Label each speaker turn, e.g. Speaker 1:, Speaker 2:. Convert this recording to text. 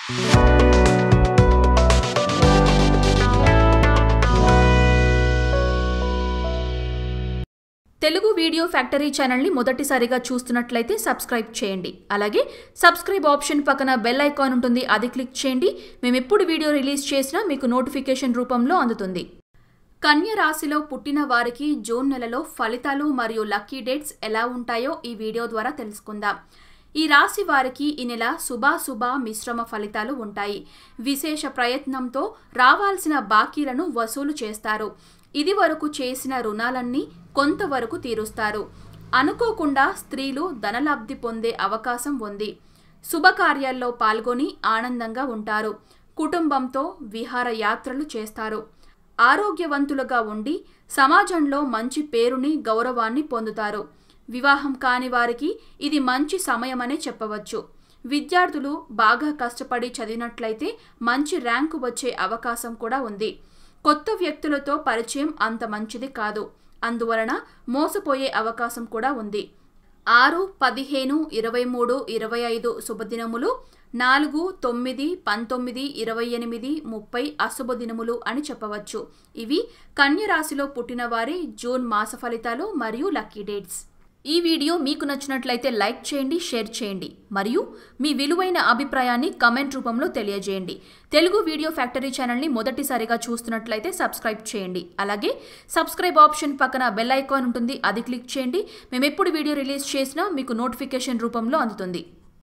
Speaker 1: Telugu video factory channel ని మొదటిసారిగా చూస్తున్నట్లయితే సబ్స్క్రైబ్ చేయండి. అలాగే సబ్స్క్రైబ్ ఆప్షన్ పక్కన బెల్ ఐకాన్ ఉంటుంది, అది క్లిక్ చేయండి. మేము ఎప్పుడు వీడియో రిలీజ్ చేసినా మీకు నోటిఫికేషన్ రూపంలో అందుతుంది. కన్య రాశిలో పుట్టిన వారికి జూన్ నెలలో ఫలితాలు మరియు లక్కీ డేట్స్ ఎలా ఉంటాయో ఈ వీడియో ద్వారా తెలుసుకుందాం. ఈ రాశి వారికి ఈ నెల శుభాశుభ మిశ్రమ ఫలితాలు ఉంటాయి. విశేష ప్రయత్నంతో రావాల్సిన బాకీలను వసూలు చేస్తారు. ఇది వరకు చేసిన రుణాలన్నీ కొంతవరకు తీరుస్తారు. అనుకోకుండా స్త్రీలు ధనలబ్ధి పొందే అవకాశం ఉంది. శుభకార్యాల్లో పాల్గొని ఆనందంగా ఉంటారు. కుటుంబంతో విహారయాత్రలు చేస్తారు. ఆరోగ్యవంతులుగా ఉండి సమాజంలో మంచి పేరుని గౌరవాన్ని పొందుతారు. వివాహం కాని వారికి ఇది మంచి సమయమనే చెప్పవచ్చు. విద్యార్థులు బాగా కష్టపడి చదివినట్లయితే మంచి ర్యాంకు వచ్చే అవకాశం కూడా ఉంది. కొత్త వ్యక్తులతో పరిచయం అంత మంచిది కాదు. అందువలన మోసపోయే అవకాశం కూడా ఉంది. 6, 15, 23, 25 శుభదినములు, 4, 9, 19, 28, 30 అశుభదినములు అని చెప్పవచ్చు. ఇవి కన్య రాశిలో పుట్టిన వారి జూన్ మాస ఫలితాలు మరియు లక్కీ డేట్స్. ఈ వీడియో మీకు నచ్చినట్లయితే లైక్ చేయండి, షేర్ చేయండి మరియు మీ విలువైన అభిప్రాయాన్ని కామెంట్ రూపంలో తెలియజేయండి. తెలుగు వీడియో ఫ్యాక్టరీ ఛానల్ని మొదటిసారిగా చూస్తున్నట్లయితే సబ్స్క్రైబ్ చేయండి. అలాగే సబ్స్క్రైబ్ ఆప్షన్ పక్కన బెల్ ఐకాన్ ఉంటుంది, అది క్లిక్ చేయండి. మేము ఎప్పుడు వీడియో రిలీజ్ చేసినా మీకు నోటిఫికేషన్ రూపంలో అందుతుంది.